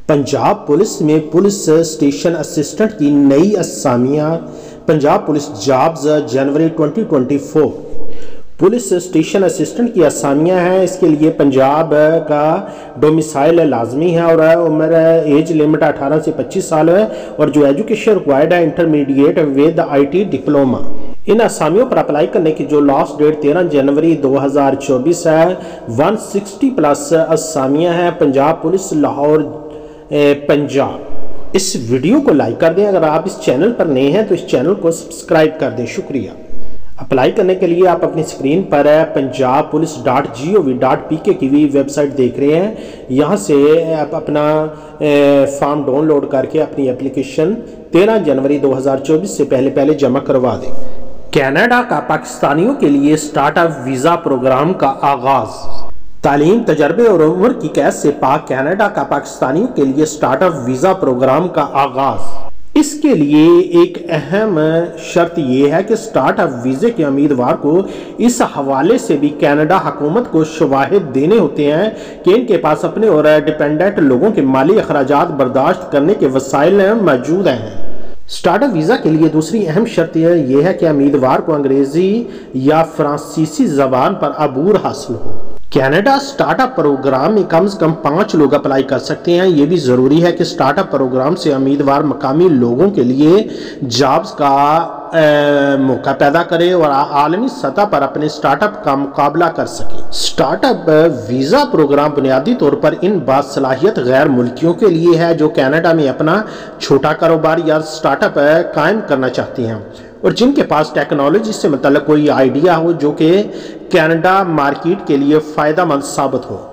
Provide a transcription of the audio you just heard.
Punjab police में police station assistant की नई असामियाँ। पंजाब पुलिस जॉब्स जनवरी 2024। पुलिस स्टेशन असिस्टेंट की असामियाँ हैं। इसके लिए पंजाब का डोमिसाइल लाजमी है और उम्र एज लिमिट 18 से 25 साल है और जो एजुकेशन रिक्वायर्ड है इंटरमीडिएट विद IT डिप्लोमा। इन असामियों पर अप्लाई करने की जो लास्ट डेट 13 जनवरी 2024 है। 160 प्लस असामियाँ हैं। पंजाब पुलिस लाहौर पंजाब। इस वीडियो को लाइक कर दें। अगर आप इस चैनल पर नए हैं तो इस चैनल को सब्सक्राइब कर दें। शुक्रिया। अप्लाई करने के लिए आप अपनी स्क्रीन पर punjabpolice.gov.pk की भी वेबसाइट देख रहे हैं। यहाँ से आप अपना फॉर्म डाउनलोड करके अपनी एप्लीकेशन 13 जनवरी 2024 से पहले जमा करवा दें। कनाडा का पाकिस्तानियों के लिए स्टार्टअप वीज़ा प्रोग्राम का आगाज़। तालीम, तजर्बे और उम्र की कैद से पाक कनाडा का पाकिस्तानियों के लिए स्टार्टअप वीज़ा प्रोग्राम का आगाज़। इसके लिए एक अहम शर्त यह है कि स्टार्टअप वीज़े के उम्मीदवार को इस हवाले से भी कनाडा हुकूमत को शवाहिद देने होते हैं कि इनके पास अपने और डिपेंडेंट लोगों के माली अखराजात बर्दाश्त करने के वसाइल मौजूद हैं। स्टार्टअप वीज़ा के लिए दूसरी अहम शर्त यह है कि उम्मीदवार को अंग्रेज़ी या फ्रांसीसी ज़बान पर अबूर हासिल हो। कनाडा स्टार्टअप प्रोग्राम में कम से कम 5 लोग अप्लाई कर सकते हैं। ये भी ज़रूरी है कि स्टार्टअप प्रोग्राम से उम्मीदवार मकामी लोगों के लिए जॉब्स का मौका पैदा करे और आलमी सतह पर अपने स्टार्टअप का मुकाबला कर सके। स्टार्टअप वीज़ा प्रोग्राम बुनियादी तौर पर इन बासलाहियत गैर मुल्कियों के लिए है जो कनाडा में अपना छोटा कारोबार या स्टार्टअप कायम करना चाहते हैं और जिनके पास टेक्नोलॉजी से मतलब कोई आइडिया हो जो कि कनाडा मार्केट के लिए फ़ायदेमंद साबित हो।